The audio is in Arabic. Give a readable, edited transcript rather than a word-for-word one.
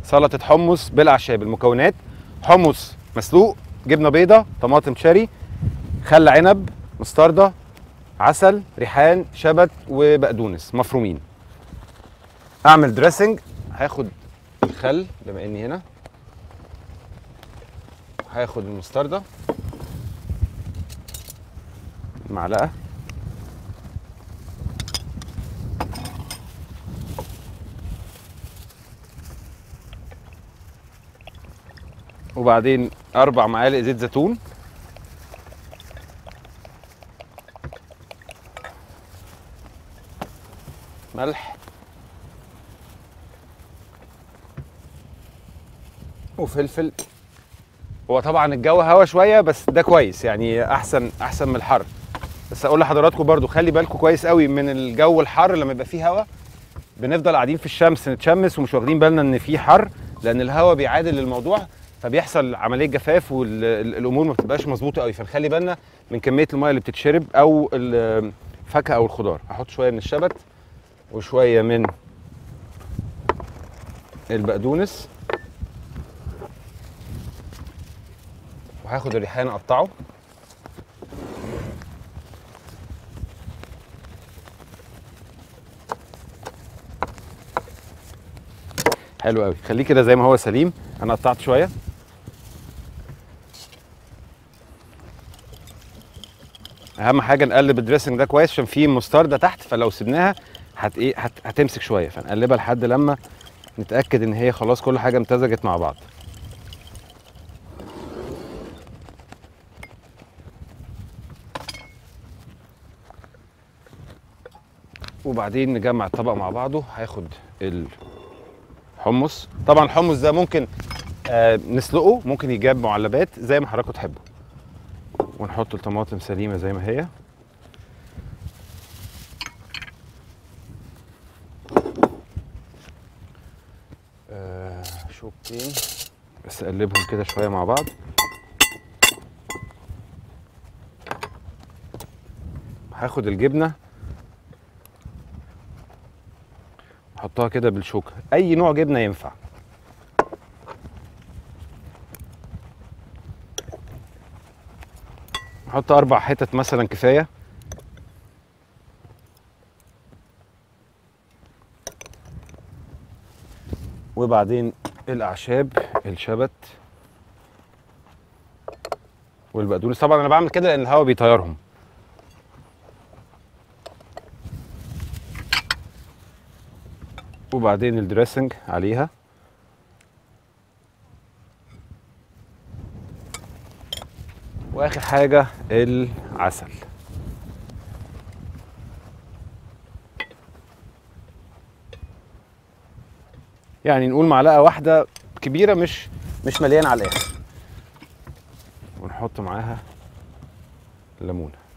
سلطه حمص بالاعشاب. المكونات: حمص مسلوق، جبنه بيضه، طماطم شاري، خل عنب، مستردة، عسل، ريحان، شبت، وبقدونس مفرومين. اعمل دريسنج. هاخد الخل بما اني هنا، هاخد المستردة معلقه، وبعدين 4 معالق زيت زيتون، ملح، وفلفل. هو طبعا الجو هوا شويه بس ده كويس، يعني احسن من الحر. بس اقول لحضراتكم برضو خلي بالكم كويس قوي من الجو الحر. لما يبقى فيه هوا بنفضل قاعدين في الشمس نتشمس ومش واخدين بالنا ان في حر، لان الهوا بيعادل الموضوع، فبيحصل عمليه جفاف والامور ما بتبقاش مظبوطه قوي. فنخلي بالنا من كميه الميه اللي بتتشرب او الفاكهه او الخضار. هحط شويه من الشبت وشويه من البقدونس، وهاخد الريحان اقطعه، حلو قوي. خليه كده زي ما هو سليم، انا قطعت شويه. اهم حاجه نقلب الدريسنج ده كويس عشان فيه مستردة تحت، فلو سبناها هتمسك شويه، فنقلبها لحد لما نتاكد ان هي خلاص كل حاجه امتزجت مع بعض. وبعدين نجمع الطبق مع بعضه. هاخد الحمص. طبعا الحمص ده ممكن نسلقه، ممكن يجاب معلبات زي ما حضراتكم تحبوا. ونحط الطماطم سليمه زي ما هي، شوكتين بس اقلبهم كده شويه مع بعض. هاخد الجبنه احطها كده بالشوكه، اي نوع جبنه ينفع. احط 4 حتت مثلا كفايه. وبعدين الاعشاب، الشبت والبقدونس. طبعا انا بعمل كده لان الهواء بيطيرهم. وبعدين الدريسنج عليها، واخر حاجه العسل. يعني نقول معلقه واحده كبيره، مش مليانه على الاخر. ونحط معاها ليمونه.